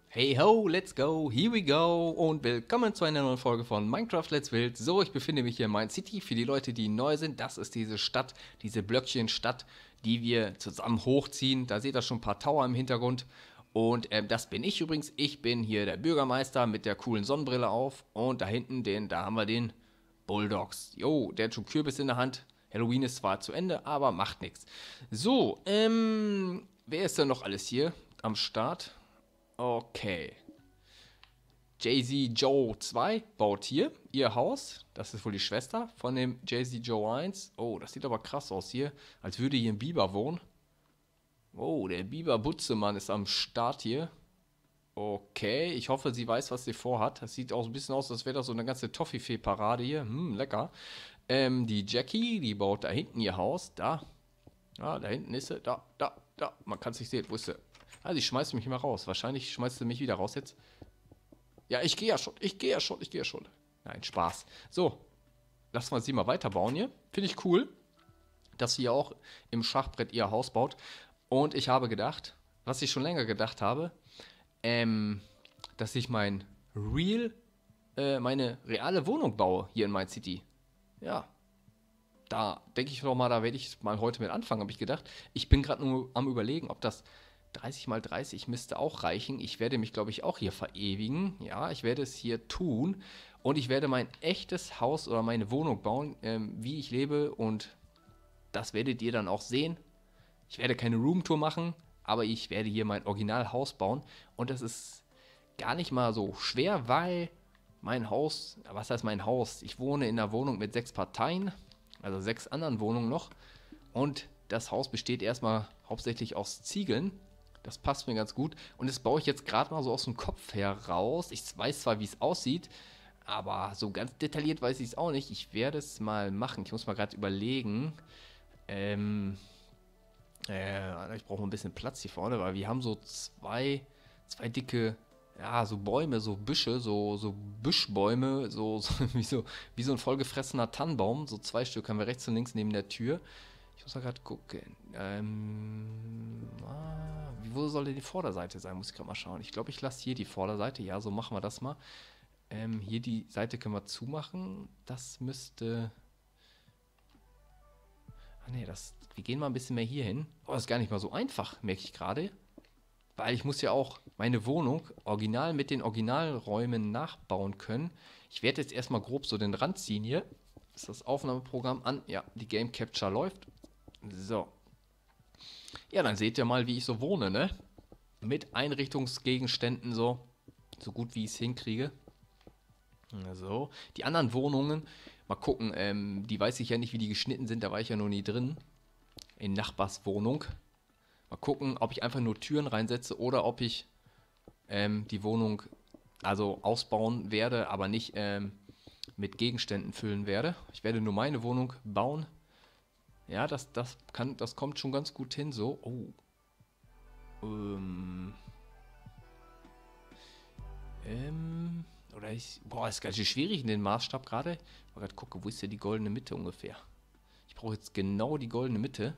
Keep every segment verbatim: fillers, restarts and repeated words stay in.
Hey ho, let's go, here we go und willkommen zu einer neuen Folge von Minecraft Let's Build. So, ich befinde mich hier in Mind City. Für die Leute, die neu sind, das ist diese Stadt, diese Blöckchenstadt, die wir zusammen hochziehen. Da seht ihr schon ein paar Tower im Hintergrund. Und ähm, das bin ich übrigens. Ich bin hier der Bürgermeister mit der coolen Sonnenbrille auf. Und da hinten, den, da haben wir den Bulldogs. Jo, der hat schon Kürbis in der Hand. Halloween ist zwar zu Ende, aber macht nichts. So, ähm, wer ist denn noch alles hier am Start? Okay. Jay-Z Joe zwei baut hier ihr Haus. Das ist wohl die Schwester von dem Jay-Z Joe eins. Oh, das sieht aber krass aus hier. Als würde hier ein Biber wohnen. Oh, der Biber-Butzemann ist am Start hier. Okay, ich hoffe, sie weiß, was sie vorhat. Das sieht auch ein bisschen aus, als wäre das so eine ganze Toffifee-Parade hier. Hm, lecker. Ähm, die Jackie, die baut da hinten ihr Haus. Da. Ja, da hinten ist sie. Da, da, da. Man kann es nicht sehen. Wo ist sie? Ah, sie schmeißt mich immer raus. Wahrscheinlich schmeißt sie mich wieder raus jetzt. Ja, ich gehe ja schon. Ich gehe ja schon. Ich gehe ja schon. Nein, Spaß. So, lassen wir sie mal weiterbauen hier. Finde ich cool, dass sie auch im Schachbrett ihr Haus baut. Und ich habe gedacht, was ich schon länger gedacht habe, ähm, dass ich mein Real, äh, meine reale Wohnung baue hier in Mind City. Ja, da denke ich doch mal, da werde ich mal heute mit anfangen, habe ich gedacht. Ich bin gerade nur am Überlegen, ob das dreißig mal dreißig müsste auch reichen. Ich werde mich, glaube ich, auch hier verewigen. Ja, ich werde es hier tun. Und ich werde mein echtes Haus oder meine Wohnung bauen, ähm, wie ich lebe. Und das werdet ihr dann auch sehen. Ich werde keine Roomtour machen, aber ich werde hier mein Originalhaus bauen. Und das ist gar nicht mal so schwer, weil mein Haus, was heißt mein Haus? Ich wohne in einer Wohnung mit sechs Parteien, also sechs anderen Wohnungen noch. Und das Haus besteht erstmal hauptsächlich aus Ziegeln. Das passt mir ganz gut. Und das baue ich jetzt gerade mal so aus dem Kopf heraus. Ich weiß zwar, wie es aussieht, aber so ganz detailliert weiß ich es auch nicht. Ich werde es mal machen. Ich muss mal gerade überlegen. Ähm, äh, ich brauche ein bisschen Platz hier vorne, weil wir haben so zwei, zwei dicke, ja, so Bäume, so Büsche, so, so Büschbäume, so, so, wie so, wie so ein vollgefressener Tannenbaum. So zwei Stück haben wir rechts und links neben der Tür. Ich muss mal gerade gucken. Ähm, ah, wo soll denn die Vorderseite sein? Muss ich gerade mal schauen. Ich glaube, ich lasse hier die Vorderseite. Ja, so machen wir das mal. Ähm, hier die Seite können wir zumachen. Das müsste. Ah, nee, das. Wir gehen mal ein bisschen mehr hier hin. Oh, das ist gar nicht mal so einfach, merke ich gerade. Weil ich muss ja auch meine Wohnung original mit den Originalräumen nachbauen können. Ich werde jetzt erstmal grob so den Rand ziehen hier. Ist das Aufnahmeprogramm an? Ja, die Game Capture läuft. So. Ja, dann seht ihr mal, wie ich so wohne, ne? Mit Einrichtungsgegenständen so. So gut wie ich es hinkriege. So. Die anderen Wohnungen, mal gucken, ähm, die weiß ich ja nicht, wie die geschnitten sind, da war ich ja noch nie drin. In Nachbars Wohnung. Mal gucken, ob ich einfach nur Türen reinsetze oder ob ich ähm, die Wohnung also ausbauen werde, aber nicht ähm, mit Gegenständen füllen werde. Ich werde nur meine Wohnung bauen. Ja, das, das, kann, das kommt schon ganz gut hin so. Oh. Ähm. Ähm. Oder ich. Boah, ist ganz schön schwierig in den Maßstab gerade. Ich mal gerade gucken, wo ist denn die goldene Mitte ungefähr? Ich brauche jetzt genau die goldene Mitte.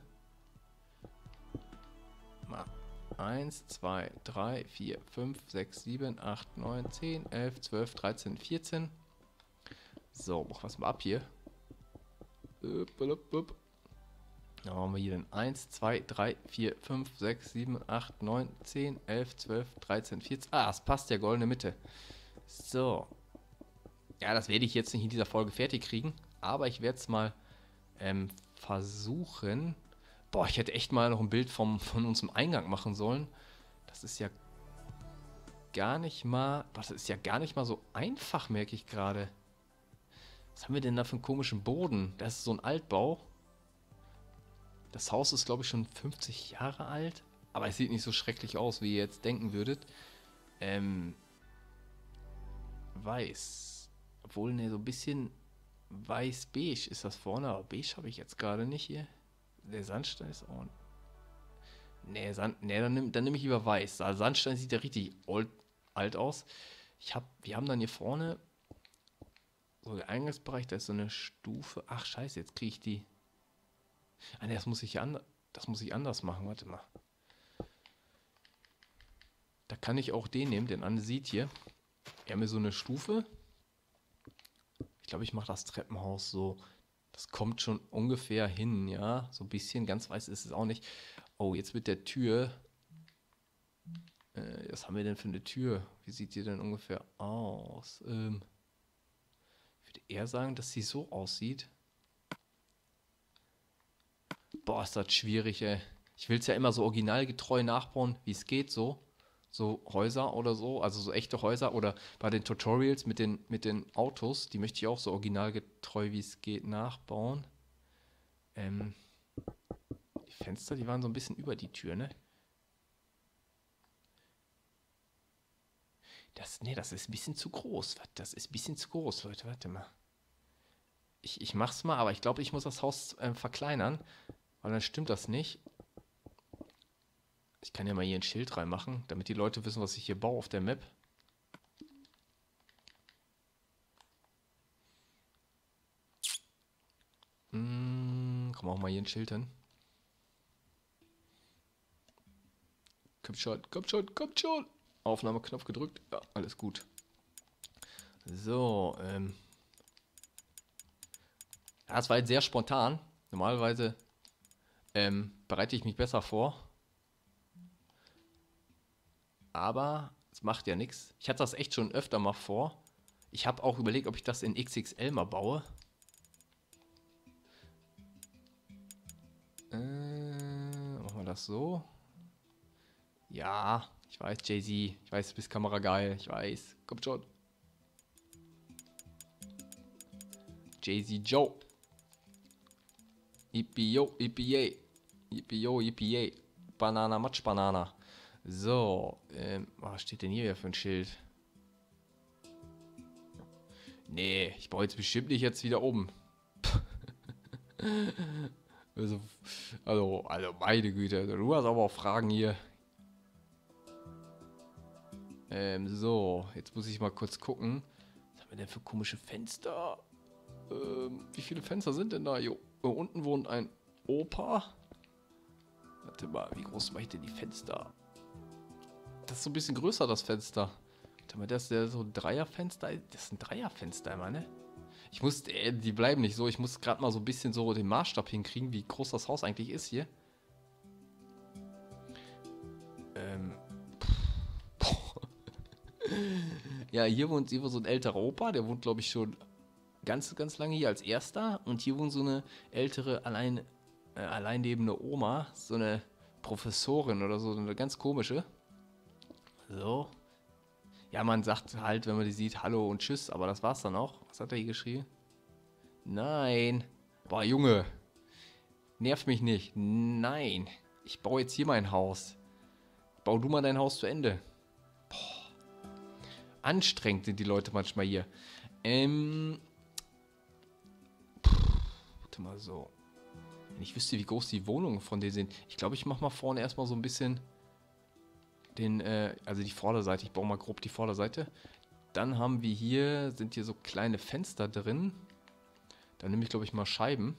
Mal. eins, zwei, drei, vier, fünf, sechs, sieben, acht, neun, zehn, elf, zwölf, dreizehn, vierzehn. So, machen wir es mal ab hier. Upp, upp, upp. Dann haben wir hier dann eins, zwei, drei, vier, fünf, sechs, sieben, acht, neun, zehn, elf, zwölf, dreizehn, vierzehn. Ah, es passt ja, goldene Mitte. So. Ja, das werde ich jetzt nicht in dieser Folge fertig kriegen. Aber ich werde es mal ähm, versuchen. Boah, ich hätte echt mal noch ein Bild vom, von unserem Eingang machen sollen. Das ist ja gar nicht mal. Das ist ja gar nicht mal so einfach, merke ich gerade. Was haben wir denn da für einen komischen Boden? Das ist so ein Altbau. Das Haus ist, glaube ich, schon fünfzig Jahre alt. Aber es sieht nicht so schrecklich aus, wie ihr jetzt denken würdet. Ähm. Weiß. Obwohl, ne, so ein bisschen weiß-beige ist das vorne. Aber beige habe ich jetzt gerade nicht hier. Der Sandstein ist auch. Ne, Sand, nee, dann nehme dann nehm ich lieber weiß. Also Sandstein sieht ja richtig old, alt aus. Ich hab, wir haben dann hier vorne so der Eingangsbereich, da ist so eine Stufe. Ach, scheiße, jetzt kriege ich die. Ah, ne, das muss ich ja anders. Das muss ich anders machen. Warte mal. Da kann ich auch den nehmen, den Anne sieht hier. Wir haben hier so eine Stufe. Ich glaube, ich mache das Treppenhaus so. Das kommt schon ungefähr hin, ja. So ein bisschen, ganz weiß ist es auch nicht. Oh, jetzt mit der Tür. Äh, was haben wir denn für eine Tür? Wie sieht die denn ungefähr aus? Ähm, ich würde eher sagen, dass sie so aussieht. Boah, ist das schwierig, ey. Ich will es ja immer so originalgetreu nachbauen, wie es geht, so. So Häuser oder so, also so echte Häuser oder bei den Tutorials mit den, mit den Autos, die möchte ich auch so originalgetreu, wie es geht, nachbauen. Ähm, die Fenster, die waren so ein bisschen über die Tür, ne? Das, ne, das ist ein bisschen zu groß. Das ist ein bisschen zu groß, Leute, warte mal. Ich, ich mach's mal, aber ich glaube, ich muss das Haus äh, verkleinern, weil dann stimmt das nicht. Ich kann ja mal hier ein Schild reinmachen, damit die Leute wissen, was ich hier baue auf der Map. Hm, komm auch mal hier ein Schild hin. Kommt schon, kommt schon, kommt schon. Aufnahmeknopf gedrückt. Ja, alles gut. So, ähm. Ja, es war jetzt sehr spontan. Normalerweise ähm, bereite ich mich besser vor. Aber es macht ja nichts. Ich hatte das echt schon öfter mal vor. Ich habe auch überlegt, ob ich das in X X L mal baue. Äh, machen wir das so? Ja, ich weiß, Jay-Z. Ich weiß, du bist kamerageil. Ich weiß. Kommt schon. Jay-Z Joe. Yippie-yo, yippie-yay. Yippie-yo, yippie-yay. Banana, Matsch, Banana. So, ähm, was steht denn hier wieder für ein Schild? Nee, ich baue jetzt bestimmt nicht jetzt wieder um. also, also, also, meine Güte, du hast aber auch Fragen hier. Ähm, so, jetzt muss ich mal kurz gucken. Was haben wir denn für komische Fenster? Ähm, wie viele Fenster sind denn da? Jo, unten wohnt ein Opa. Warte mal, wie groß mache ich denn die Fenster? Das ist so ein bisschen größer, das Fenster. Warte mal, das ist ja so ein Dreierfenster. Das ist ein Dreierfenster immer, ne? Ich muss, äh, die bleiben nicht so. Ich muss gerade mal so ein bisschen so den Maßstab hinkriegen, wie groß das Haus eigentlich ist hier. Ähm. Ja, hier wohnt, hier wohnt so ein älterer Opa. Der wohnt, glaube ich, schon ganz, ganz lange hier als erster. Und hier wohnt so eine ältere, allein, äh, allein lebende Oma. So eine Professorin oder so, eine ganz komische. So. Ja, man sagt halt, wenn man die sieht, Hallo und Tschüss, aber das war's dann auch. Was hat er hier geschrieben? Nein. Boah, Junge. Nerv mich nicht. Nein. Ich baue jetzt hier mein Haus. Bau du mal dein Haus zu Ende. Boah. Anstrengend sind die Leute manchmal hier. Ähm. Puh, warte mal so. Wenn ich wüsste, wie groß die Wohnungen von denen sind. Ich glaube, ich mache mal vorne erstmal so ein bisschen den, äh, also die Vorderseite. Ich baue mal grob die Vorderseite. Dann haben wir hier, sind hier so kleine Fenster drin. Dann nehme ich, glaube ich, mal Scheiben.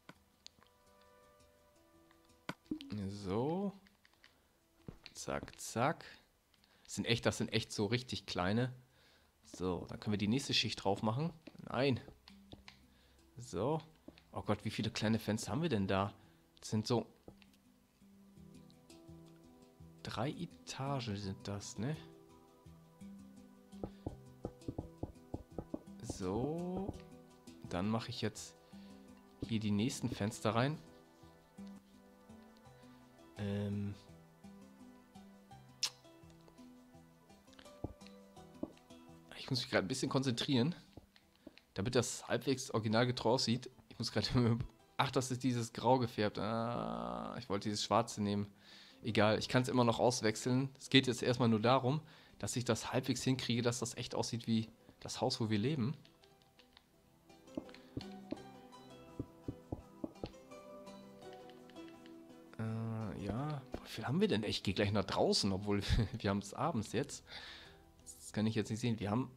So. Zack, zack. Das sind echt, das sind echt so richtig kleine. So, dann können wir die nächste Schicht drauf machen. Nein. So. Oh Gott, wie viele kleine Fenster haben wir denn da? Das sind so drei Etagen sind das, ne? So. Dann mache ich jetzt hier die nächsten Fenster rein. Ähm. Ich muss mich gerade ein bisschen konzentrieren, damit das halbwegs originalgetreu aussieht. Ich muss gerade... Ach, das ist dieses Grau gefärbt. Ah, ich wollte dieses Schwarze nehmen. Egal, ich kann es immer noch auswechseln. Es geht jetzt erstmal nur darum, dass ich das halbwegs hinkriege, dass das echt aussieht wie das Haus, wo wir leben. Äh, ja, wie viel haben wir denn? Ich gehe gleich nach draußen, obwohl wir haben es abends jetzt. Das kann ich jetzt nicht sehen. Wir haben...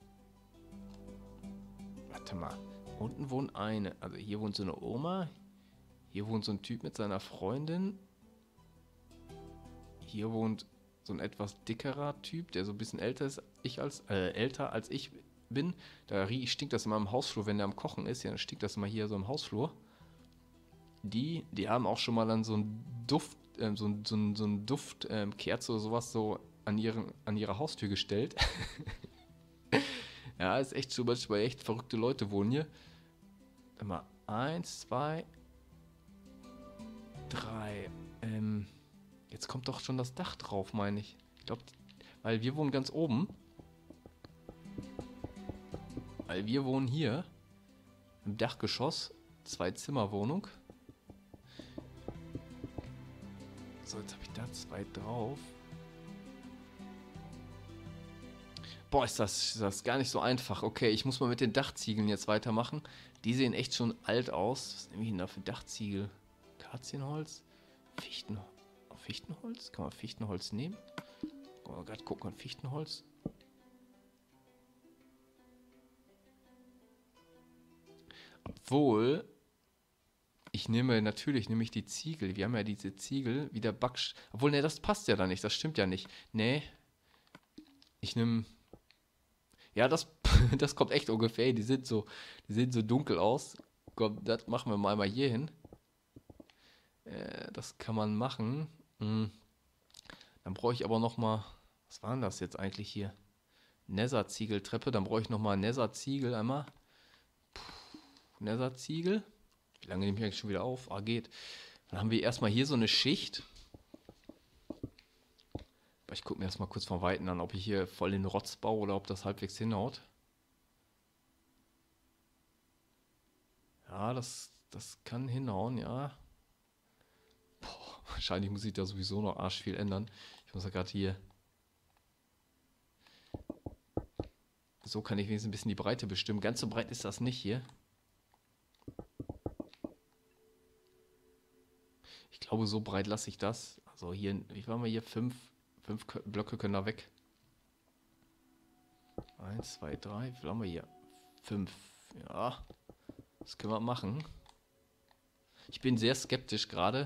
Warte mal. Unten wohnt eine. Also hier wohnt so eine Oma. Hier wohnt so ein Typ mit seiner Freundin. Hier wohnt so ein etwas dickerer Typ, der so ein bisschen älter ist, ich als, äh, älter als ich bin. Da rie- stinkt das immer im Hausflur, wenn der am Kochen ist. Ja, dann stinkt das immer hier so im Hausflur. Die, die haben auch schon mal dann so einen Duft, ähm, so ein, so ein, so ein Duft, ähm, Kerze oder sowas so an, ihren, an ihre Haustür gestellt. Ja, ist echt so, weil echt verrückte Leute wohnen hier. Immer eins, zwei, drei. Ähm, jetzt kommt doch schon das Dach drauf, meine ich. Ich glaube, weil wir wohnen ganz oben. Weil wir wohnen hier im Dachgeschoss. Zwei-Zimmer-Wohnung. So, jetzt habe ich da zwei drauf. Boah, ist das, ist das gar nicht so einfach. Okay, ich muss mal mit den Dachziegeln jetzt weitermachen. Die sehen echt schon alt aus. Was nehme ich denn da für Dachziegel? Akazienholz? Fichten, Fichtenholz? Kann man Fichtenholz nehmen? Oh Gott, guck mal, Fichtenholz. Obwohl, ich nehme natürlich nehme ich die Ziegel. Wir haben ja diese Ziegel, wie der Backst... Obwohl, ne, das passt ja da nicht. Das stimmt ja nicht. Nee. Ich nehme... Ja, das, das kommt echt ungefähr. Die sind so, die sehen so dunkel aus. Komm, das machen wir mal einmal hier hin. Äh, das kann man machen. Hm. Dann brauche ich aber noch mal... Was war denn das jetzt eigentlich hier? Nether-Ziegeltreppe. Dann brauche ich noch mal Nether-Ziegel einmal. Nether-Ziegel. Wie lange nehme ich eigentlich schon wieder auf? Ah, geht. Dann haben wir erstmal hier so eine Schicht. Aber ich gucke mir erstmal kurz von Weitem an, ob ich hier voll den Rotz baue oder ob das halbwegs hinhaut. Ja, das, das kann hinhauen, ja. Boah, wahrscheinlich muss ich da sowieso noch arsch viel ändern. Ich muss ja gerade hier... So kann ich wenigstens ein bisschen die Breite bestimmen. Ganz so breit ist das nicht hier. Ich glaube, so breit lasse ich das. Also hier, wie waren wir hier? Fünf, fünf Blöcke können da weg. Eins, zwei, drei. Wie viel haben wir hier? Fünf. Ja, das können wir machen. Ich bin sehr skeptisch gerade.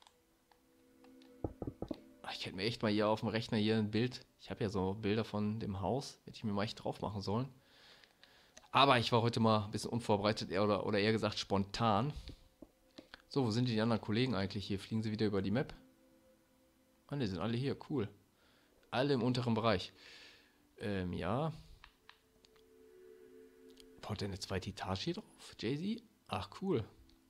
Ich hätte mir echt mal hier auf dem Rechner hier ein Bild. Ich habe ja so Bilder von dem Haus. Hätte ich mir mal echt drauf machen sollen. Aber ich war heute mal ein bisschen unvorbereitet oder, oder eher gesagt spontan. So, wo sind die anderen Kollegen eigentlich hier? Fliegen sie wieder über die Map? Ah, ne, sind alle hier. Cool. Alle im unteren Bereich. Ähm, ja. Baut der eine zweite Etage hier drauf? Jay-Z? Ach, cool.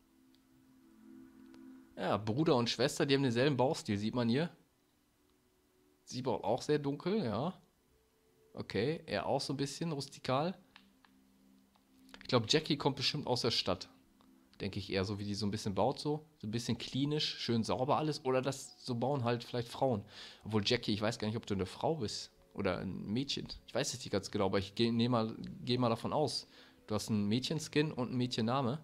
Ja, Bruder und Schwester, die haben denselben Baustil, sieht man hier. Sie baut auch sehr dunkel, ja. Okay, er auch so ein bisschen rustikal. Ich glaube, Jackie kommt bestimmt aus der Stadt. Denke ich eher, so wie die so ein bisschen baut, so. So ein bisschen klinisch, schön sauber alles. Oder das so bauen halt vielleicht Frauen. Obwohl Jackie, ich weiß gar nicht, ob du eine Frau bist. Oder ein Mädchen. Ich weiß es nicht ganz genau, aber ich gehe geh mal, geh mal davon aus. Du hast einen Mädchenskin und einen Mädchenname.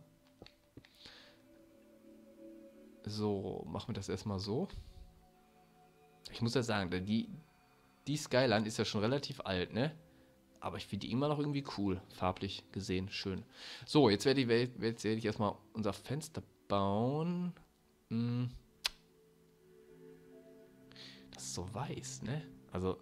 So, machen wir das erstmal so. Ich muss ja sagen, die, die Skyline ist ja schon relativ alt, ne? Aber ich finde die immer noch irgendwie cool. Farblich gesehen, schön. So, jetzt werde ich, werd, werd ich erstmal unser Fenster bauen. Hm. Das ist so weiß, ne? Also,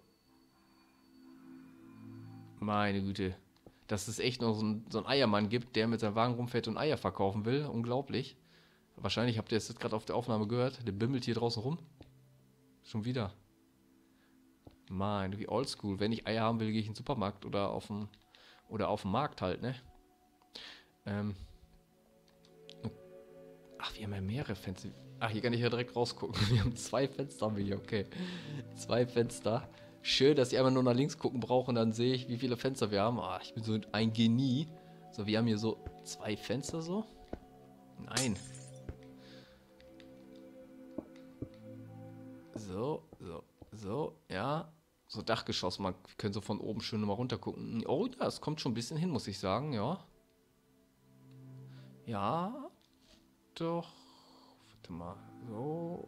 meine Güte. Dass es echt noch so, ein, so einen Eiermann gibt, der mit seinem Wagen rumfährt und Eier verkaufen will. Unglaublich. Wahrscheinlich habt ihr es jetzt gerade auf der Aufnahme gehört. Der bimmelt hier draußen rum. Schon wieder. Mann, wie oldschool. Wenn ich Eier haben will, gehe ich in den Supermarkt oder auf dem oder auf dem Markt halt, ne? Ähm. Ach, wir haben ja mehrere Fenster. Ach, hier kann ich ja direkt rausgucken. Wir haben zwei Fenster, haben wir hier, okay. Zwei Fenster. Schön, dass ich einmal nur nach links gucken brauche und dann sehe ich, wie viele Fenster wir haben. Ah, ich bin so ein Genie. So, wir haben hier so zwei Fenster so. Nein. So, so, so, ja. So Dachgeschoss, man wir können so von oben schön mal runter gucken. Oh ja, es kommt schon ein bisschen hin, muss ich sagen, ja. Ja, doch. Warte mal, so.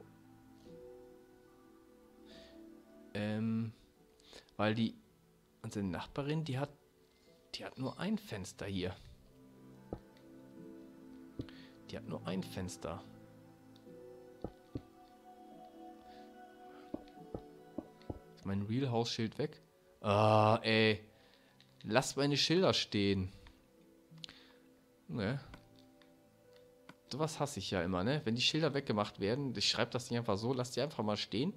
Ähm, weil die, unsere Nachbarin, die hat, die hat nur ein Fenster hier. Die hat nur ein Fenster. mein Real-Haus-Schild weg. Ah, ey. Lass meine Schilder stehen. Ne. Sowas hasse ich ja immer, ne? Wenn die Schilder weggemacht werden, ich schreibe das nicht einfach so, lass die einfach mal stehen.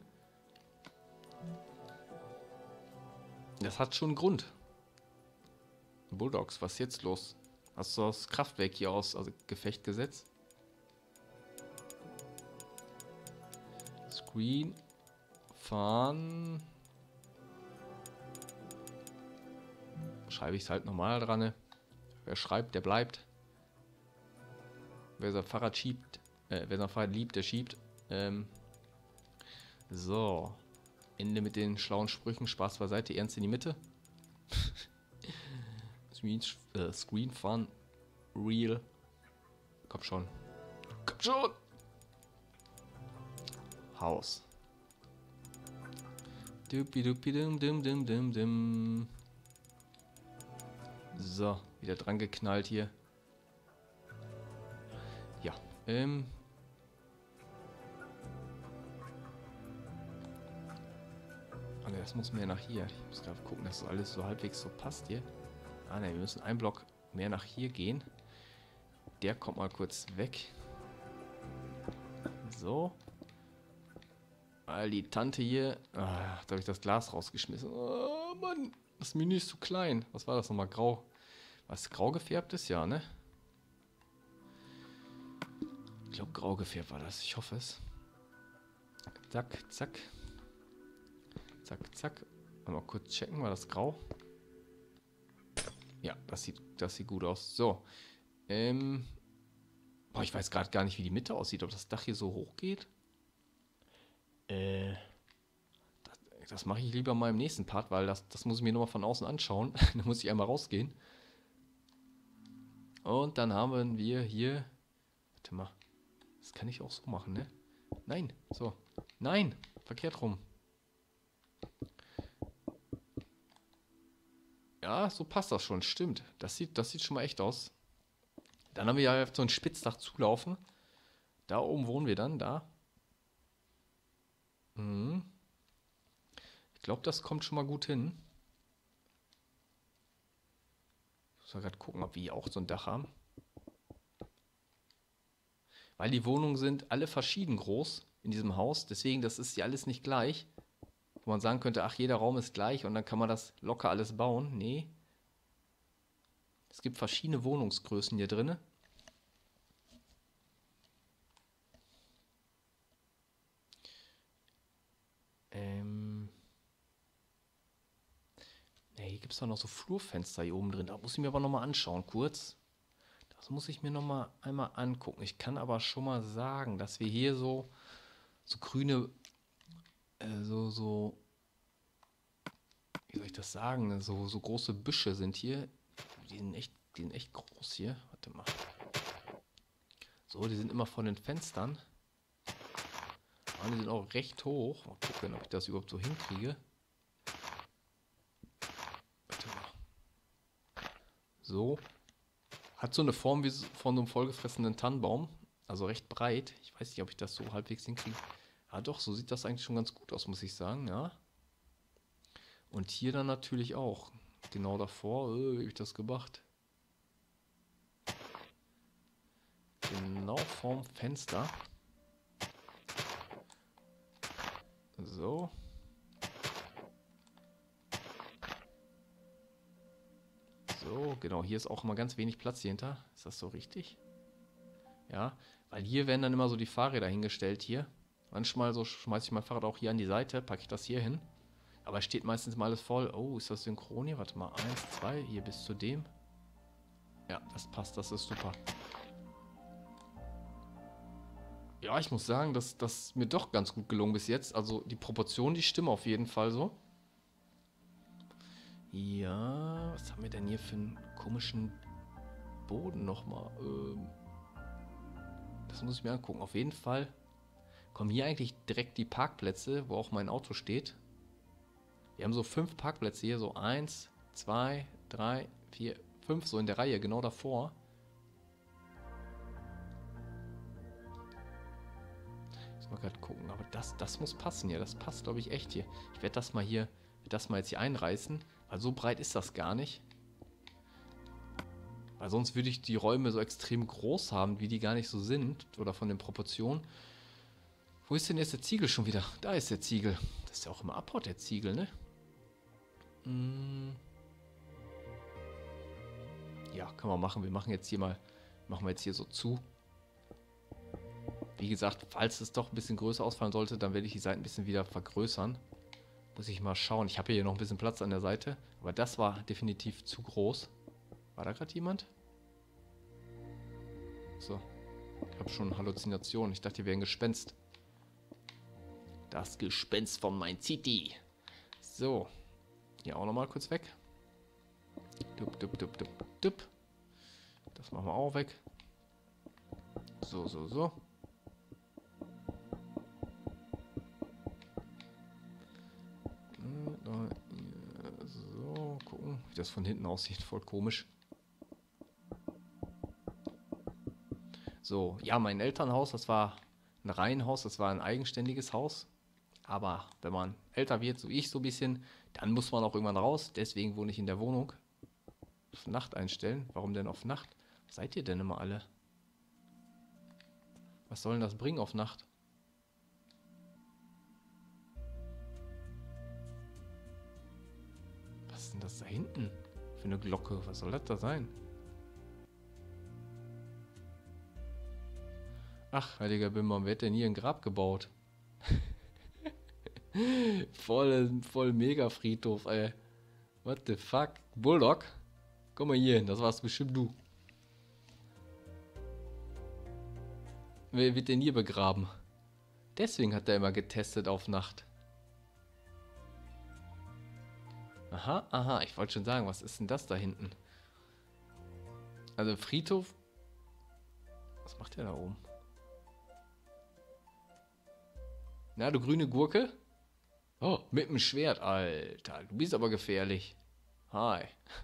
Das hat schon einen Grund. Bulldogs, was ist jetzt los? Hast du das Kraftwerk hier aus also Gefecht gesetzt? Screen. Fahren. Schreibe ich es halt normal dran. Ne? Wer schreibt, der bleibt. Wer sein Fahrrad schiebt, äh, wer sein Fahrrad liebt, der schiebt. Ähm, so. Ende mit den schlauen Sprüchen. Spaß beiseite, ernst in die Mitte. Screen, äh, Screen Fun. Real. Komm schon. Komm schon! Haus. Dupi dupi dum dum dum dum dum. So, wieder dran geknallt hier. Ja, ähm. Ah, ne, das muss mehr nach hier. Ich muss gerade gucken, dass das alles so halbwegs so passt hier. Ah, ne, wir müssen einen Block mehr nach hier gehen. Der kommt mal kurz weg. So. Weil die Tante hier. Ah, da habe ich das Glas rausgeschmissen. Oh, Mann. Das Menü ist zu klein. Was war das nochmal? Grau. Was grau gefärbt ist? Ja, ne? Ich glaube, grau gefärbt war das. Ich hoffe es. Zack, zack. Zack, zack. Mal kurz checken. War das grau? Ja, das sieht, das sieht gut aus. So. Ähm. Boah, ich weiß gerade gar nicht, wie die Mitte aussieht. Ob das Dach hier so hoch geht. Äh. Das, das mache ich lieber mal im nächsten Part, weil das, das muss ich mir nochmal von außen anschauen. Da muss ich einmal rausgehen. Und dann haben wir hier. Warte mal. Das kann ich auch so machen, ne? Nein. So. Nein. Verkehrt rum. Ja, so passt das schon. Stimmt. Das sieht, das sieht schon mal echt aus. Dann haben wir ja so ein Spitzdach zulaufen. Da oben wohnen wir dann. Da. Mhm. Ich glaube, das kommt schon mal gut hin. Ich muss mal gerade gucken, ob wir hier auch so ein Dach haben. Weil die Wohnungen sind alle verschieden groß in diesem Haus. Deswegen, das ist ja alles nicht gleich. Wo man sagen könnte, ach, jeder Raum ist gleich und dann kann man das locker alles bauen. Nee. Es gibt verschiedene Wohnungsgrößen hier drin. Ähm. Nee, hier gibt es doch noch so Flurfenster hier oben drin. Da muss ich mir aber nochmal anschauen, kurz. Das muss ich mir nochmal einmal angucken. Ich kann aber schon mal sagen, dass wir hier so, so grüne, äh, so, so, wie soll ich das sagen, so, so große Büsche sind hier. Die sind echt, die sind echt groß hier. Warte mal. So, die sind immer von den Fenstern. Und die sind auch recht hoch. Mal gucken, ob ich das überhaupt so hinkriege. Warte mal. So. Hat so eine Form wie von so einem vollgefressenen Tannenbaum. Also recht breit. Ich weiß nicht, ob ich das so halbwegs hinkriege. Ja doch, so sieht das eigentlich schon ganz gut aus, muss ich sagen. Ja. Und hier dann natürlich auch. Genau davor. Äh, wie habe ich das gemacht? Genau vorm Fenster. So. So, genau. Hier ist auch immer ganz wenig Platz hier hinter. Ist das so richtig? Ja, weil hier werden dann immer so die Fahrräder hingestellt hier. Manchmal so schmeiße ich mein Fahrrad auch hier an die Seite, packe ich das hier hin. Aber es steht meistens mal alles voll. Oh, ist das synchron hier? Warte mal, eins, zwei, hier bis zu dem. Ja, das passt, das ist super. Ja, ich muss sagen, dass das mir doch ganz gut gelungen bis jetzt. Also die Proportionen, die stimmen auf jeden Fall so. Ja, was haben wir denn hier für einen komischen Boden nochmal? Ähm, das muss ich mir angucken. Auf jeden Fall kommen hier eigentlich direkt die Parkplätze, wo auch mein Auto steht. Wir haben so fünf Parkplätze hier, so eins, zwei, drei, vier, fünf, so in der Reihe, genau davor. Muss mal gerade gucken. Aber das, das muss passen hier. Das passt, glaube ich, echt hier. Ich werde das mal hier, werd das mal jetzt hier einreißen. Weil so breit ist das gar nicht. Weil sonst würde ich die Räume so extrem groß haben, wie die gar nicht so sind. Oder von den Proportionen. Wo ist denn jetzt der Ziegel schon wieder? Da ist der Ziegel. Das ist ja auch immer abhaut, der Ziegel, ne? Hm. Ja, kann man machen. Wir machen jetzt hier mal, machen wir jetzt hier so zu. Wie gesagt, falls es doch ein bisschen größer ausfallen sollte, dann werde ich die Seiten ein bisschen wieder vergrößern. Muss ich mal schauen. Ich habe hier noch ein bisschen Platz an der Seite. Aber das war definitiv zu groß. War da gerade jemand? So. Ich habe schon Halluzinationen. Ich dachte, hier wäre ein Gespenst. Das Gespenst von Mind City. So. Hier auch nochmal kurz weg. Dup, dup, dup, dup, dup. Das machen wir auch weg. So, so, so. So, gucken, wie das von hinten aussieht. Voll komisch. So, ja, mein Elternhaus, das war ein Reihenhaus, das war ein eigenständiges Haus. Aber wenn man älter wird, so ich so ein bisschen, dann muss man auch irgendwann raus. Deswegen wohne ich in der Wohnung. Auf Nacht einstellen. Warum denn auf Nacht? Was seid ihr denn immer alle? Was soll denn das bringen auf Nacht? Was ist denn das da hinten für eine Glocke? Was soll das da sein? Ach, heiliger Bimbam, wer hat denn hier ein Grab gebaut? voll, voll Mega-Friedhof, ey. What the fuck? Bulldog? Komm mal hier hin, das warst bestimmt du. Wer wird denn hier begraben? Deswegen hat er immer getestet auf Nacht. Aha, aha, ich wollte schon sagen, was ist denn das da hinten? Also Friedhof. Was macht der da oben? Na, du grüne Gurke? Oh, mit dem Schwert, Alter. Du bist aber gefährlich. Hi.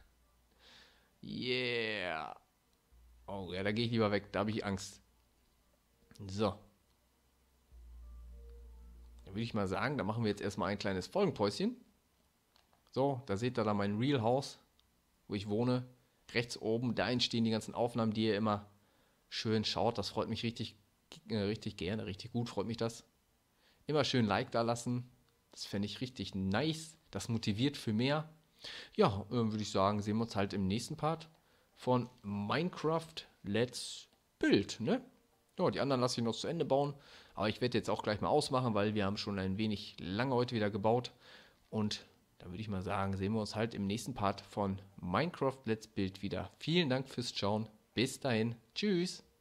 Yeah. Oh, ja, da gehe ich lieber weg. Da habe ich Angst. So. Dann würde ich mal sagen, da machen wir jetzt erstmal ein kleines Folgenpäuschen. So, da seht ihr da mein Real House, wo ich wohne. Rechts oben, da entstehen die ganzen Aufnahmen, die ihr immer schön schaut. Das freut mich richtig, äh, richtig gerne, richtig gut, freut mich das. Immer schön Like da lassen. Das fände ich richtig nice. Das motiviert für mehr. Ja, äh, würde ich sagen, sehen wir uns halt im nächsten Part von Minecraft Let's Build, ne? Ja, die anderen lasse ich noch zu Ende bauen. Aber ich werde jetzt auch gleich mal ausmachen, weil wir haben schon ein wenig lange heute wieder gebaut. Und dann würde ich mal sagen, sehen wir uns halt im nächsten Part von Minecraft Let's Build wieder. Vielen Dank fürs Schauen. Bis dahin. Tschüss.